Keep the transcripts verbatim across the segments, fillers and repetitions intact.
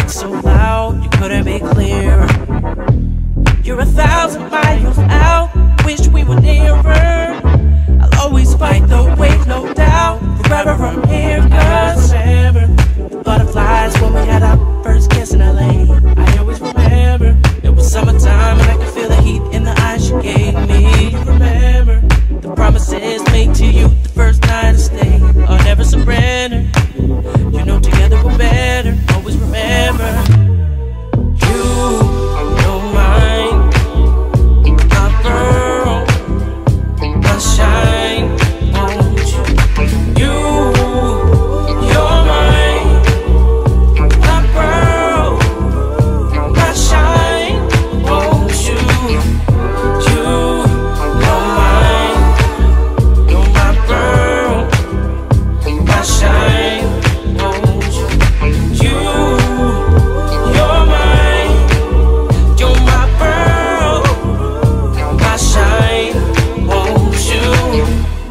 speak so loud, you couldn't be clearer. You're a thousand miles out, wish we were nearer. I'll always fight the wait, no doubt, forever from here. Cause I remember the butterflies when we had our first kiss in L A. I always remember it was summertime and I could feel the heat in the eyes you gave me. You remember the promises made to you the first night of stay. I'll never surrender. You know together we're better. Always remember. You, you're mine, my pearl, my shine. Won't you? You, you're mine, my pearl, my shine. Won't you? You, you're mine, you're my pearl, my shine. Won't you? You, you're mine, you're my pearl, my shine. Won't you?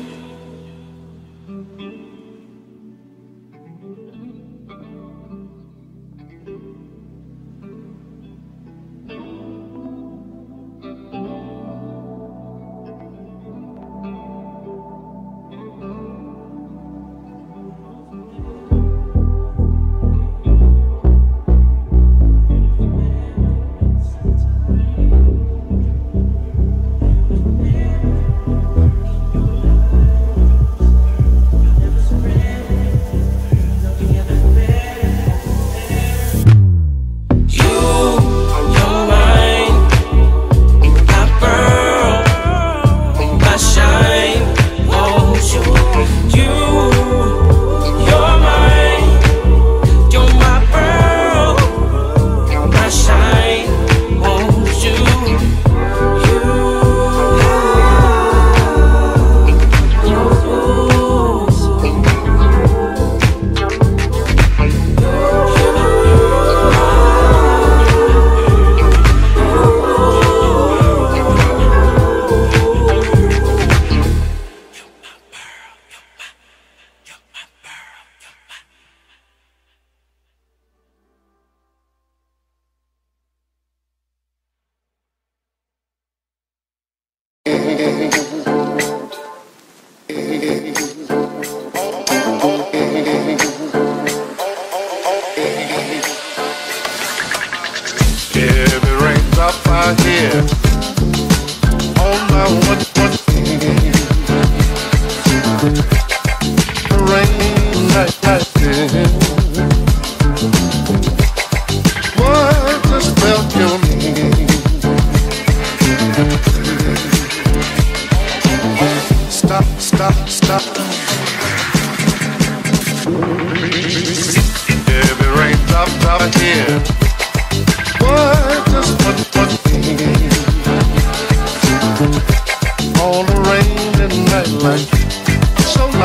Every raindrop I hear on my one one the rain like lightning. What the spell you mean? Stop, stop, stop. Every raindrop I hear. What does what what mean? All the rain and night like so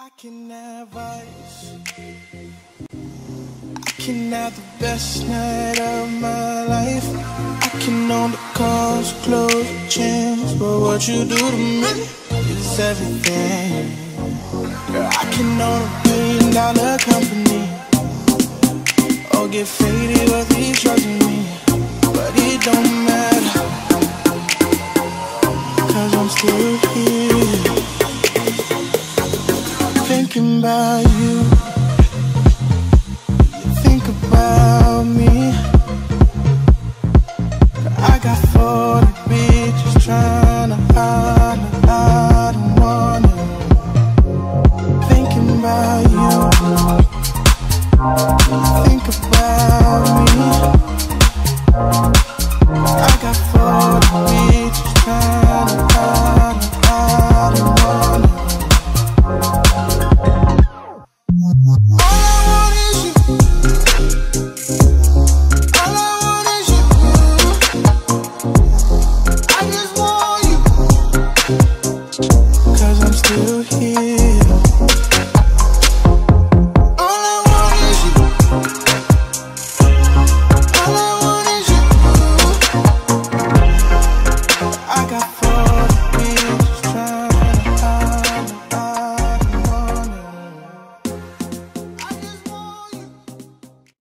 I can have ice. I can have the best night of my life. I can own the cars, clothes, chains, but what you do to me is everything. Girl, I can own a billion dollar company, or get faded with these drugs in me, but it don't matter, cause I'm still here, thinking about you. You think about me.